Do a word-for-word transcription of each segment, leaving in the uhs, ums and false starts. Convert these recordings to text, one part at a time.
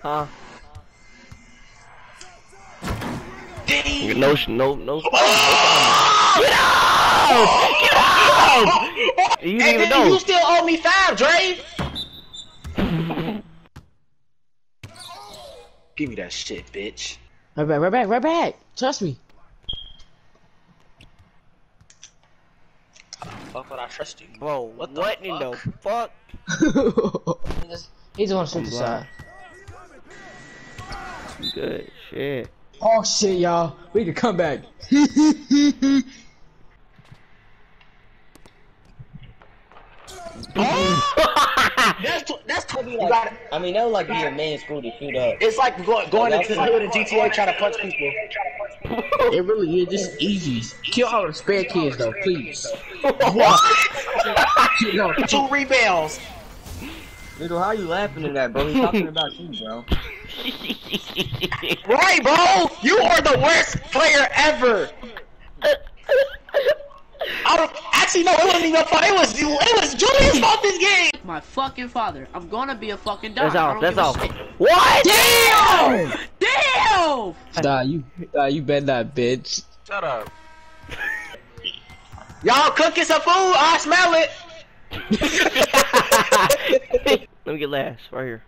Huh? Dang. No, no, no. Oh! Get out! Get out! You didn't And even then know. you still owe me five, Dre. Give me that shit, bitch. Right back, right back, right back. Trust me. Fuck would I trust you? Bro, What what, the in the fuck? fuck? he just, he just want to shoot the shot. Good shit. Oh shit, y'all. We can come back. That's that's to be You like. gotta, I mean, that would like be a main school to shoot up. It's like go, going into the hood in G T A trying to punch people. It really is just easy. Kill all the spare kids though, please. What? You know, Two rebounds. Little, how you laughing at that, bro? He's talking about you, bro. Right, bro. You are the worst player ever. I don't, actually, no, it wasn't even fun. It was it was Julian's fault this game. My fucking father. I'm gonna be a fucking dog. That's all. That's all. Shit. What? Damn! Damn! nah, you, nah, you bet that bitch. Shut up. Y'all cooking some food? I smell it. Let me get last right here.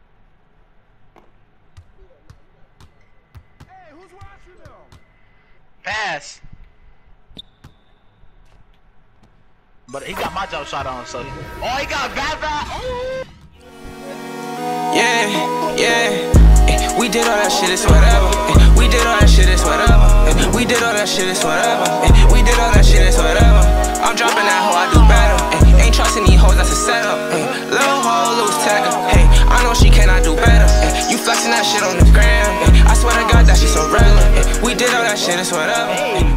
Pass. But he got my jump shot on, so. Oh, he got bad bad. Oh. Yeah, yeah. We did all that shit, it's whatever. We did all that shit, it's whatever. We did all that shit, it's whatever. We did all that shit, it's whatever. I'm dropping that hoe, I do better. Ain't trusting these hoes, that's a setup. Little hoe, loose tagger. Hey, I know she cannot do better. You flexing that shit on the gram. I swear to God that shit so relevant. We did all that shit, it's whatever.